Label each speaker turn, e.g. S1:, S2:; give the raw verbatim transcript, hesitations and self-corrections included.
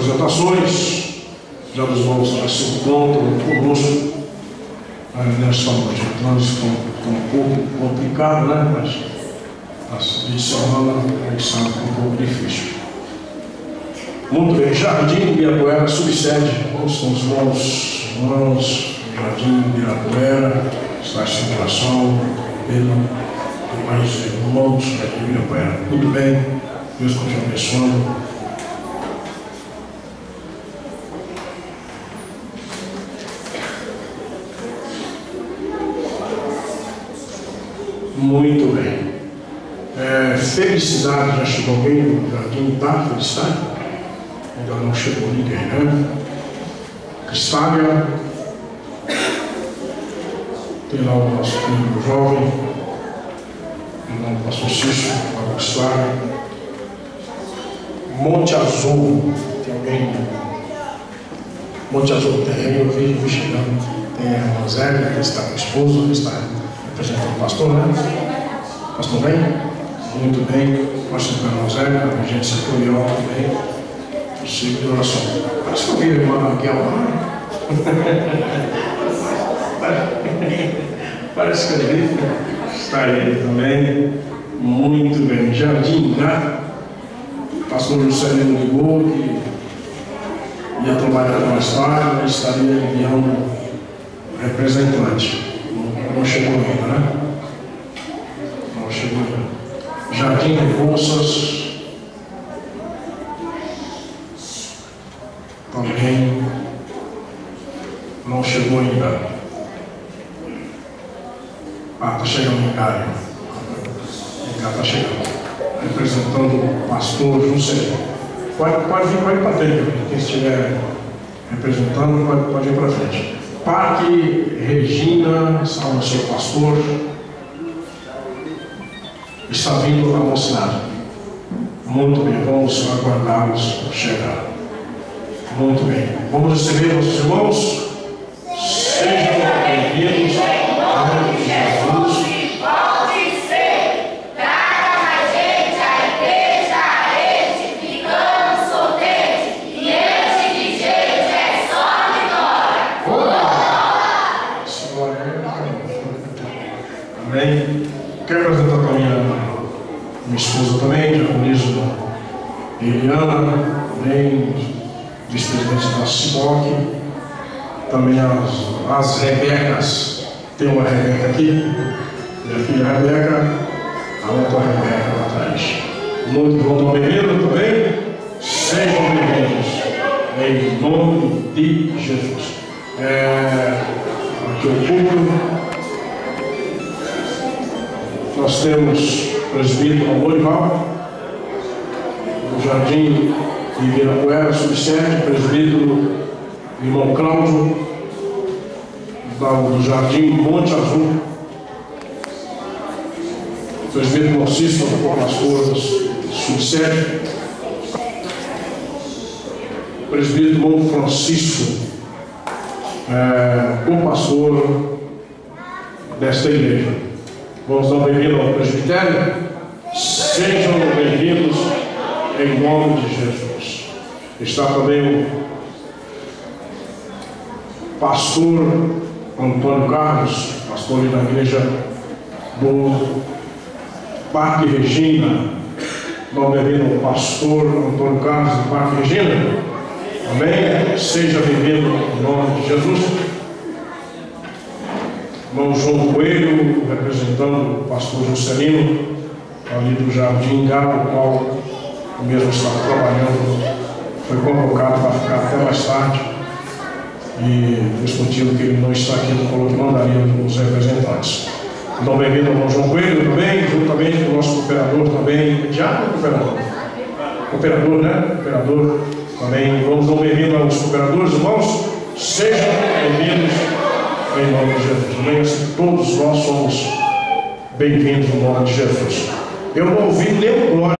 S1: apresentações, já dos irmãos que se encontram conosco nesta noite. O trânsito está um pouco complicado, né? Mas a de semana, a gente sabe que é um pouco difícil. Muito bem, Jardim Ibirapuera, subsede, vamos com os irmãos, irmãos, Jardim Ibirapuera, está em circulação, Pedro, mais irmãos, Jardim Ibirapuera. Tudo bem, Deus continue abençoando. Muito bem. É, felicidade, já chegou alguém no Jardim, tá? Felicidade? Ainda não chegou ninguém, né? Cristália. Tem lá o nosso filho jovem. Irmão pastor Cício, a Cristália. Monte Azul. Tem alguém? Monte Azul tem, eu vi, vi chegando. Tem a irmã Zélia, que está com a esposa, que está representando o pastor, né? Pastor bem? Muito bem. Pastor Fernando Zélia, a gente se apoiou também. O ciclo de oração. Parece que eu vi a irmã Raquel lá. Parece que eu vi. Está aí também. Muito bem. Jardim, né? O pastor Juscelino ligou que ia trabalhar mais tarde, mas estaria enviando representante. Não chegou ainda, né? Não chegou ainda. Jardim Rebouças. Também não chegou ainda. Ah, está chegando em Gário. Em está chegando. Representando o pastor Juscelino. Pode, pode vir, pode ir para frente. Quem estiver representando, pode, pode ir para frente. Parque Regina, salve o seu pastor. Está vindo a mocidade. Muito bem, vamos aguardá-los chegar. Muito bem. Vamos receber nossos irmãos. Sejam bem-vindos ao nome de Jesus.
S2: Pode ser. Traga mais gente à igreja, edificando sorteio. E esse de jeito é só vitória.
S1: Senhora, amém. Quero apresentar para minha, minha esposa também, diaconisa Eliana, também vice-presidente da CIBOC, também as, as Rebecas. Tem uma Rebeca aqui, minha filha Rebeca, a outra Rebeca lá atrás. Muito bom, bem-vindo também. Sejam bem-vindos em nome de Jesus. É, aqui o público. Nós temos o presbítero Amorival, do Jardim Ibirapuera, subsede, presbítero irmão Cláudio, do Jardim Monte Azul, presbítero Narciso, da pastora subsede, presbítero irmão Francisco, é, o pastor desta igreja. Vamos dar um bem-vindo ao presbitério. Sejam bem-vindos em nome de Jesus. Está também o pastor Antônio Carlos, pastor ali da igreja do Parque Regina. Dá um bem-vindo ao pastor Antônio Carlos do Parque Regina. Amém? Seja bem-vindo em nome de Jesus. Irmão João Coelho, representando o pastor Juscelino, ali do Jardim Galo, o qual o mesmo estava trabalhando, foi convocado para ficar até mais tarde, e discutindo que ele não está aqui, ele falou que mandaria os representantes. Então, bem-vindo ao irmão João Coelho também, juntamente com o nosso cooperador também, diácono cooperador, cooperador, né? Cooperador também. Vamos dar um bem-vindo aos cooperadores, irmãos, sejam bem-vindos em nome de Jesus. Amém? Assim, todos nós somos bem-vindos no nome de Jesus. Eu não ouvi nenhum glória.